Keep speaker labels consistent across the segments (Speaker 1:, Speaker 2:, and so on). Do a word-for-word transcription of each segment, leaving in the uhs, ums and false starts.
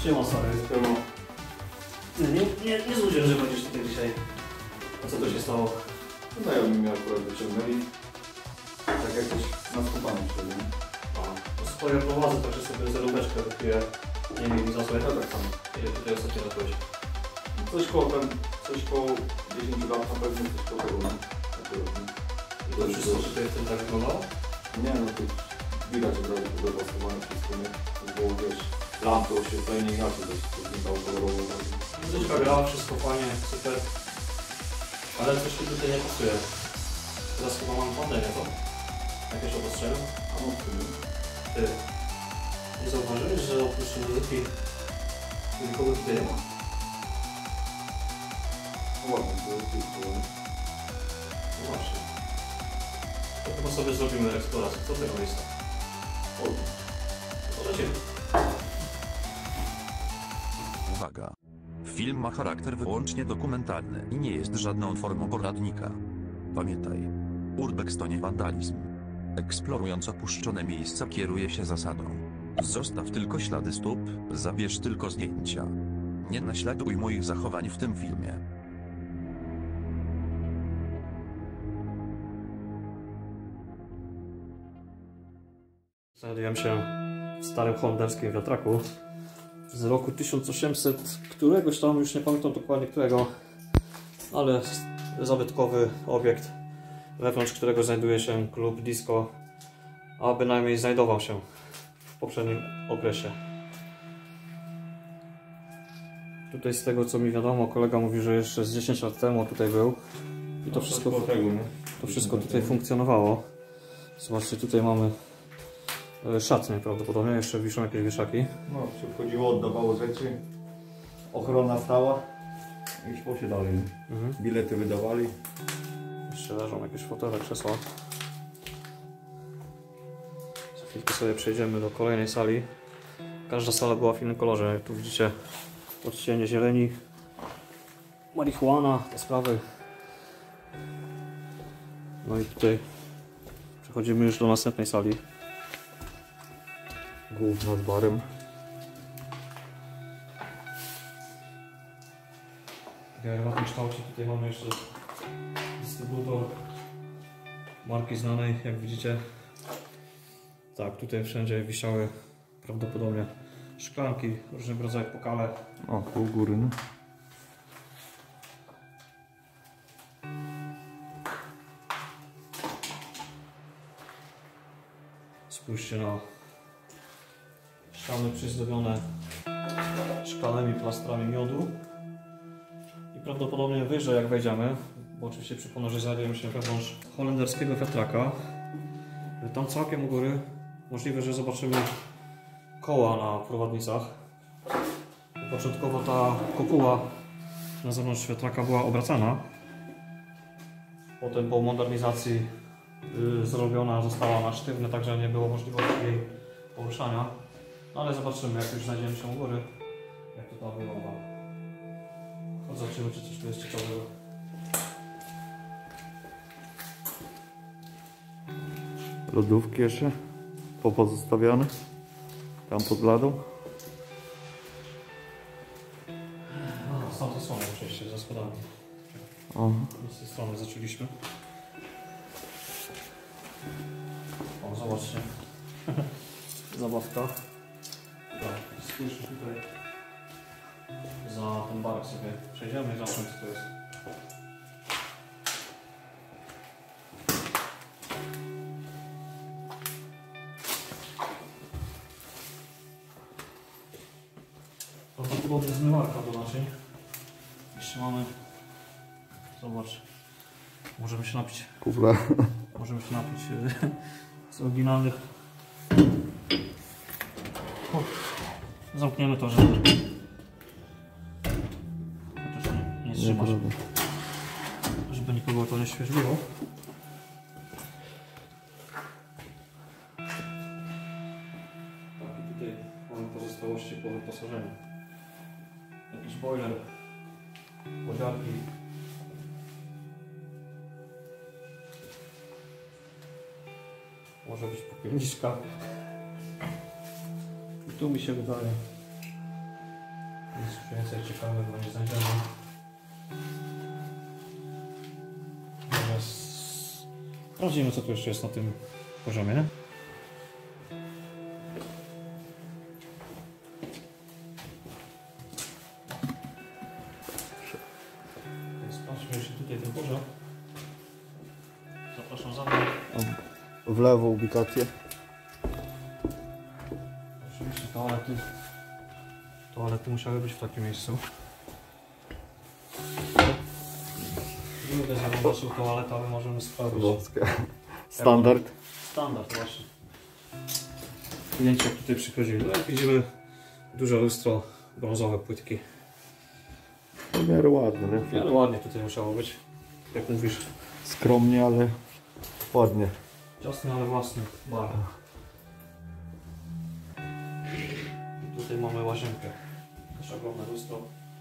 Speaker 1: Siema stary.
Speaker 2: Siema.
Speaker 1: Nie, nie, nie złudziłem, że będziesz tutaj dzisiaj. A co to się stało?
Speaker 2: Znajomi mnie akurat wyciągnęli. Tak jakoś na skopanie przyszedłem.
Speaker 1: A, to swoje prowadzę, także sobie zeróweczkę wypiję. Nie wiem, za co ja tak samo. Ile tutaj ostatnio robiłeś?
Speaker 2: Coś koło ten, coś koło dziesięć lat na pewno, coś koło tego, nie? Akurat, nie?
Speaker 1: I to wszystko tutaj w tym tak wyglądało?
Speaker 2: Nie no, to widać od razu wypasowane wszystko, nie? To było, wiesz, lampy, oświetlenie inaczej, to się wyglądało kolorowo.
Speaker 1: Muzyczka grała, wszystko fajnie, super. Ale coś mi tutaj nie pasuje. Teraz chyba mam pandemię, to? Jakieś obostrzenia?
Speaker 2: A no, to nie.
Speaker 1: Ty, nie zauważyłeś, że oprócz muzyki nikogo tutaj nie ma?
Speaker 2: No ładnie, to jest wszystko, nie?
Speaker 1: No właśnie. To chyba sobie zrobimy eksplorację. Co tego miejsca?
Speaker 2: O,
Speaker 1: To lecimy.
Speaker 3: Uwaga! Film ma charakter wyłącznie dokumentalny i nie jest żadną formą poradnika. Pamiętaj. Urbex to nie wandalizm. Eksplorując opuszczone miejsca kieruje się zasadą: zostaw tylko ślady stóp, zabierz tylko zdjęcia. Nie naśladuj moich zachowań w tym filmie.
Speaker 1: Znajduję się w starym holenderskim wiatraku z roku tysiąc osiemset, któregoś tam, już nie pamiętam dokładnie którego, ale zabytkowy obiekt, wewnątrz którego znajduje się klub disco, a bynajmniej znajdował się w poprzednim okresie. Tutaj z tego co mi wiadomo, kolega mówi, że jeszcze z dziesięć lat temu tutaj był i to wszystko, to wszystko tutaj funkcjonowało. Zobaczcie, tutaj mamy szatnie prawdopodobnie, jeszcze wiszą jakieś wieszaki.
Speaker 2: no, się wchodziło, oddawało rzeczy. Ochrona stała. I szło się dalej, nie?
Speaker 1: Mhm.
Speaker 2: Bilety wydawali.
Speaker 1: Jeszcze leżą jakieś fotele, krzesła. Za chwilkę sobie przejdziemy do kolejnej sali. Każda sala była w innym kolorze. Jak tu widzicie, odcienie zieleni, marihuana, te sprawy. No i tutaj przechodzimy już do następnej sali.
Speaker 2: Główna z barem.
Speaker 1: W wiarygodnym kształcie tutaj mamy jeszcze dystrybutor marki znanej, jak widzicie. Tak, tutaj wszędzie wisiały prawdopodobnie szklanki, różnego rodzaju pokale.
Speaker 2: O, pół góry, no.
Speaker 1: Spójrzcie na ściany przyzdobione szklanymi plastrami miodu. I prawdopodobnie wyżej jak wejdziemy, bo oczywiście przy ponorze znajdujemy się wewnątrz holenderskiego wiatraka. Tam całkiem u góry możliwe, że zobaczymy koła na prowadnicach. Początkowo ta kopuła na zewnątrz wiatraka była obracana. Potem po modernizacji yy, zrobiona została na sztywne, także nie było możliwości jej poruszania. No ale zobaczymy, jak już znajdziemy się u góry, jak to tam wygląda. Chodź, zobaczymy, czy coś tu jest ciekawego.
Speaker 2: Lodówki jeszcze popozostawione. Tam pod ladą.
Speaker 1: A, z tamtej strony przejście, za schodami.
Speaker 2: O.
Speaker 1: Z tej strony zaczęliśmy. O, zobaczcie. Zabawka. Tak, spójrzcie tutaj. Za ten barek sobie przejdziemy i zobaczymy, co to jest. Prawdopodobnie zmywarka do naczyń. Jeszcze mamy... Zobacz. Możemy się napić.
Speaker 2: Kufla.
Speaker 1: Możemy się napić z oryginalnych. O, zamkniemy to, żeby chociaż nie, nie trzymasz, żeby nikogo to nie świeżbiło. Tak, i tutaj mamy pozostałości po wyposażeniu. Jakiś boiler, podziarki. Może być popielniczka. I tu mi się wydaje Nic więcej ciekawego nie znajdziemy. Teraz sprawdzimy, co tu jeszcze jest na tym poziomie. Sprawdźmy jeszcze tutaj ten poziom. Zapraszam za mną.
Speaker 2: W lewo ubikację.
Speaker 1: Oczywiście toalety. Toalety musiały być w takim miejscu. Nie będę zaglądać toaletę, ale możemy sprawdzić.
Speaker 2: Włoskie. Standard.
Speaker 1: Standard właśnie. Klienci jak tutaj przychodzili. No jak widzimy, duże lustro, brązowe płytki.
Speaker 2: W miarę ładne, nie?
Speaker 1: Ale ładnie tutaj musiało być. Jak mówisz,
Speaker 2: Skromnie, ale ładnie.
Speaker 1: ciasny, ale własny bar. Tutaj mamy łazienkę. Też ogromne lustro.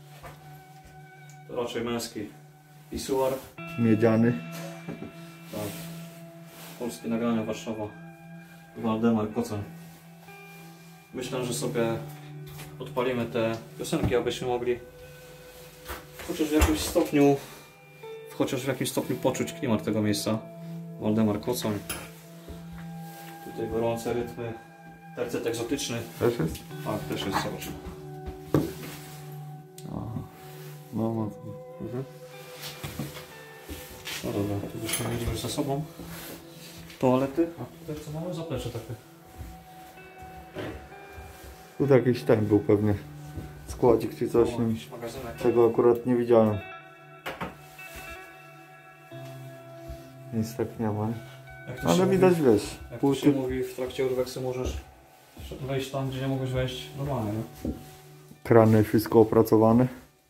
Speaker 1: To raczej męski pisuar.
Speaker 2: Miedziany.
Speaker 1: Tak. Polskie nagrania Warszawa. Waldemar Kocoń. Myślę, że sobie odpalimy te piosenki, abyśmy mogli chociaż w jakimś stopniu chociaż w jakimś stopniu poczuć klimat tego miejsca. Waldemar Kocoń. Tutaj gorące rytmy. Tercet egzotyczny.
Speaker 2: Też jest?
Speaker 1: Tak, też jest, zobacz.
Speaker 2: Aha. No, no.
Speaker 1: Mhm. No dobra, tu byśmy mieli już za sobą toalety. A tutaj co mamy? Zaplecze takie.
Speaker 2: Tutaj jakiś ten był pewnie. Składzik czy coś.
Speaker 1: O, jakiś magazynek.
Speaker 2: Tego akurat nie widziałem. Nic tak nie ma.
Speaker 1: Jak to
Speaker 2: Ale
Speaker 1: się
Speaker 2: widać,
Speaker 1: mówi,
Speaker 2: wiesz.
Speaker 1: jak to się mówi, w trakcie urbexu możesz wejść tam, gdzie nie mogłeś wejść normalnie. No?
Speaker 2: Krany, wszystko opracowane.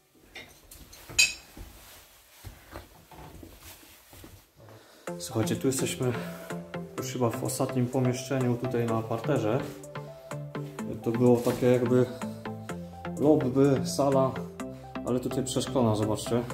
Speaker 1: Słuchajcie, tu jesteśmy już chyba w ostatnim pomieszczeniu tutaj na parterze. To było takie jakby lobby, sala, ale tutaj przeszklona, zobaczcie.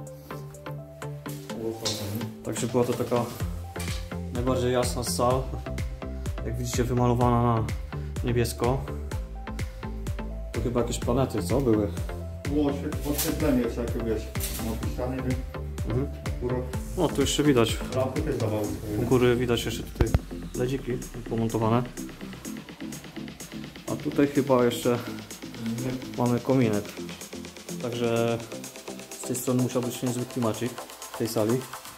Speaker 1: Także była to taka najbardziej jasna z sal. Jak widzicie, wymalowana na niebiesko. To chyba jakieś planety, co były?
Speaker 2: Było oświetlenie jeszcze takie, wiesz, napisane, nie?
Speaker 1: Mhm.
Speaker 2: Góra.
Speaker 1: No, tu jeszcze widać.
Speaker 2: Lampy też dawały.
Speaker 1: U góry widać jeszcze tutaj ledziki pomontowane. A tutaj chyba jeszcze mamy kominek. Także z tej strony musiał być niezły klimacik w tej sali.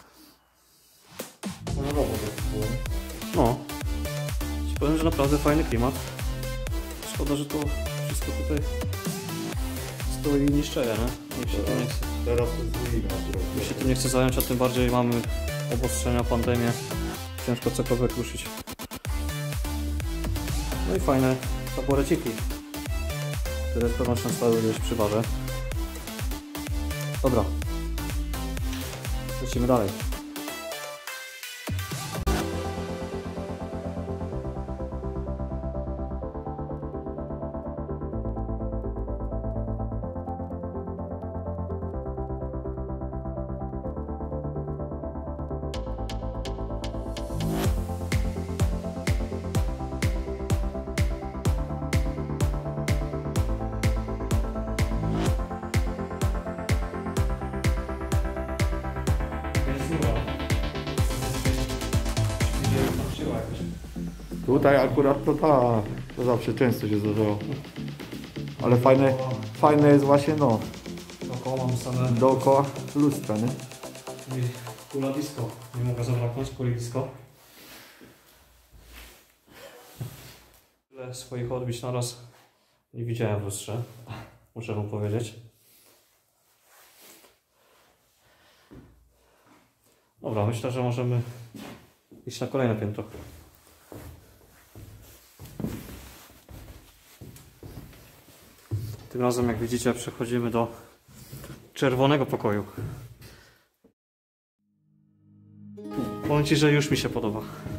Speaker 2: No, no, no,
Speaker 1: No, ci powiem, że naprawdę fajny klimat. Szkoda, że to wszystko tutaj stoi i niszczeje, nie? Nikt się tym nie chce.
Speaker 2: Teraz to jest ruina akurat.
Speaker 1: Nikt się tym nie chce zająć, a tym bardziej mamy obostrzenia, pandemię. Ciężko cokolwiek ruszyć. No i fajne taboreciki, które z pewnością stały gdzieś przy barze. Dobra, lecimy dalej.
Speaker 2: Tutaj akurat to ta, to zawsze często się zdarzało. Ale fajne, fajne jest właśnie, no,
Speaker 1: Dookoła mamy same
Speaker 2: dookoła lustra, nie?
Speaker 1: i kula disco. Nie mogę zabraknąć kuli disco. Tyle swoich odbić na raz nie widziałem w lustrze, muszę wam powiedzieć. Dobra, myślę, że możemy iść na kolejne piętro. Tym razem, jak widzicie, przechodzimy do czerwonego pokoju. Powiem ci, że już mi się podoba.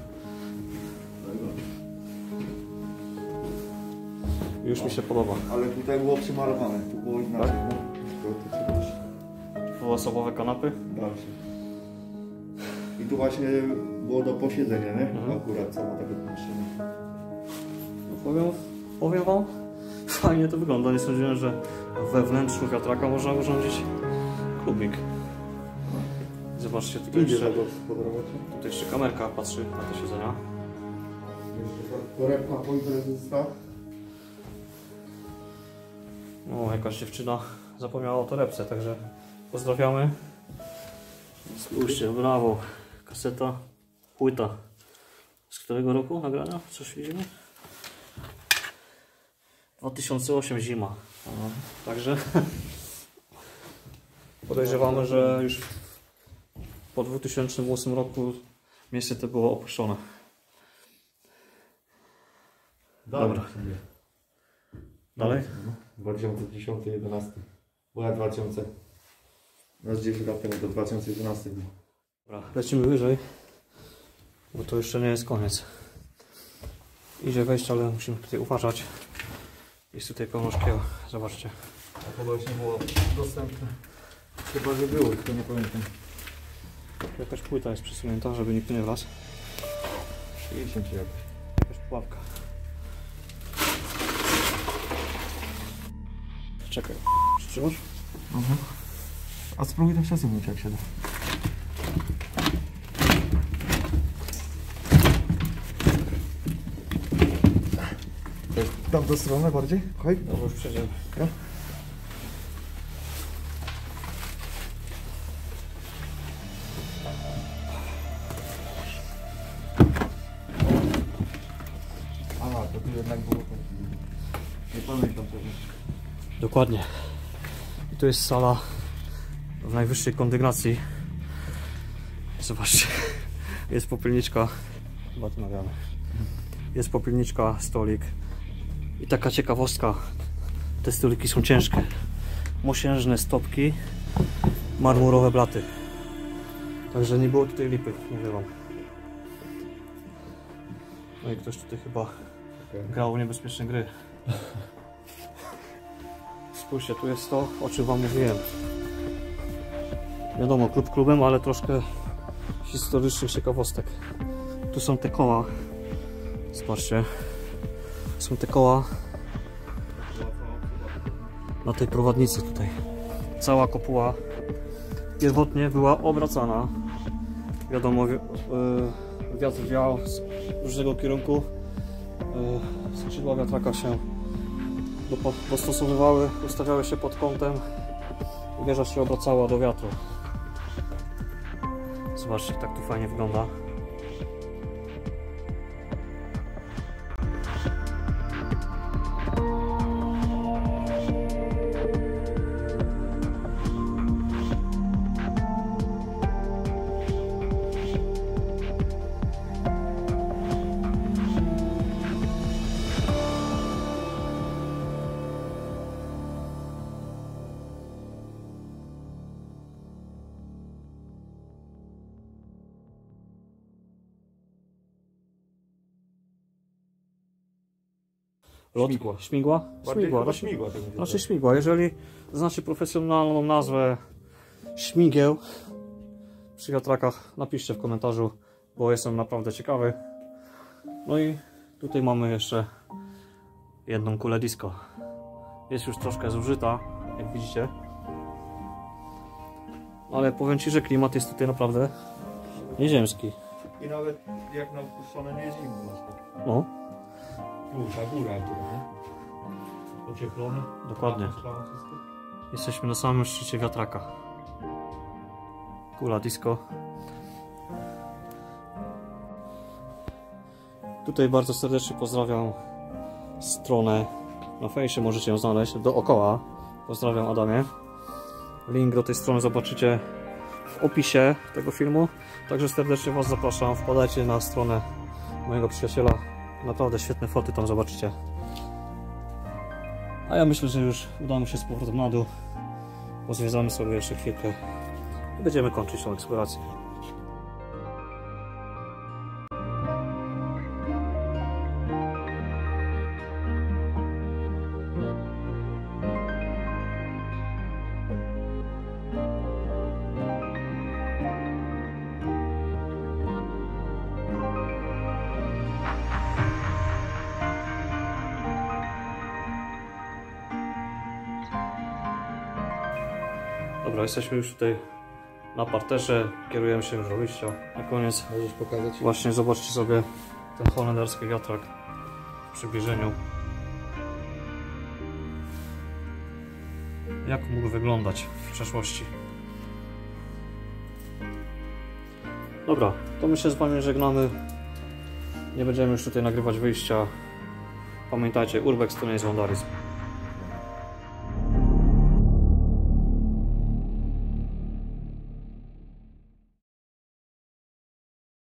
Speaker 1: Już mi się podoba.
Speaker 2: Ale tutaj było przymalowane, tu było inaczej, no. To, to, to, to,
Speaker 1: Dwuosobowe kanapy.
Speaker 2: dalsze. I tu właśnie było do posiedzenia, nie?
Speaker 1: Mhm.
Speaker 2: Akurat samo takie pomieszczenie.
Speaker 1: No powiem, powiem wam, fajnie to wygląda. Nie sądziłem, że we wnętrzu wiatraka można urządzić klubik. Zobaczcie, tutaj jeszcze, tutaj jeszcze kamerka patrzy na te siedzenia.
Speaker 4: Torebka po imprezystach.
Speaker 1: O, jakaś dziewczyna zapomniała o torebce, także pozdrawiamy. Spójrzcie, brawo. Kaseta, płyta. Z którego roku nagrania? Coś widzimy? dwa tysiące osiem zima. Aha. Także podejrzewamy, że już po dwa tysiące ósmym roku miejsce to było opuszczone. Dobra. Dalej?
Speaker 4: dwa tysiące dziesiąty jedenasty. Bo ja dwa tysiące. No z dziesięć lat temu do dwa tysiące jedenasty było.
Speaker 1: Dobra, lecimy wyżej, bo to jeszcze nie jest koniec. Idzie wejść, ale musimy tutaj uważać. Jest tutaj pełno szkieł, zobaczcie.
Speaker 4: A kogoś nie było dostępne. Chyba, że było, tylko nie pamiętam.
Speaker 1: Jakaś płyta jest przesunięta, żeby nikt nie wlazł.
Speaker 4: sześćdziesiąt jakoś.
Speaker 1: Jakaś pułapka. Czekaj, przytrzymasz?
Speaker 4: Mhm. A spróbuj tam przesunąć, jak się da. Tam do strony bardziej? Chodź.
Speaker 1: Dobra, już przejdziemy.
Speaker 4: No. A, to tu jednak było to. Nie pamiętam tego.
Speaker 1: Dokładnie. I to jest sala w najwyższej kondygnacji. Zobaczcie. Jest popielniczka. Chyba tu nagramy. Jest popielniczka, stolik. I taka ciekawostka. Te stoliki są ciężkie. Mosiężne stopki. Marmurowe blaty. Także nie było tutaj lipy, mówię wam. No i ktoś tutaj chyba grał w niebezpieczne gry. Spójrzcie, tu jest to, o czym wam mówiłem. Wiadomo, klub klubem, ale troszkę historycznych ciekawostek. Tu są te koła. Zobaczcie. Są te koła na tej prowadnicy tutaj. Cała kopuła pierwotnie była obracana. Wiadomo, wiatr wiał z różnego kierunku. Skrzydła wiatraka się dostosowywały, ustawiały się pod kątem i wieża się obracała do wiatru. Zobaczcie, tak to fajnie wygląda. Lot,
Speaker 4: Śmigła.
Speaker 1: Śmigła? Śmigła.
Speaker 4: Chyba
Speaker 1: Znaczy,
Speaker 4: śmigła. To
Speaker 1: znaczy śmigła. Jeżeli znacie profesjonalną nazwę śmigieł przy wiatrakach, napiszcie w komentarzu, bo jestem naprawdę ciekawy. No i tutaj mamy jeszcze jedną kulę disco. Jest już troszkę zużyta, jak widzicie. Ale powiem ci, że klimat jest tutaj naprawdę nieziemski.
Speaker 4: I nawet jak na opuszczone nie jest zimno.
Speaker 1: No,
Speaker 4: Tu, ta góra, tu, nie? Ocieplone.
Speaker 1: dokładnie. Jesteśmy na samym szczycie wiatraka. Kula disco. Tutaj bardzo serdecznie pozdrawiam stronę na fejsie, możecie ją znaleźć dookoła. Pozdrawiam, Adamie. Link do tej strony zobaczycie w opisie tego filmu. Także serdecznie Was zapraszam. Wpadajcie na stronę mojego przyjaciela. Naprawdę świetne foty tam zobaczycie. A ja myślę, że już udamy się z powrotem na dół. Pozwiedzamy sobie jeszcze chwilkę i będziemy kończyć tą eksplorację. Dobra, jesteśmy już tutaj na parterze, kierujemy się już do wyjścia. Na koniec
Speaker 4: Możesz pokazać?
Speaker 1: właśnie zobaczcie sobie ten holenderski wiatrak w przybliżeniu. Jak mógł wyglądać w przeszłości. Dobra, to my się z Wami żegnamy. Nie będziemy już tutaj nagrywać wyjścia. Pamiętajcie, Urbex to nie jest wandalizm.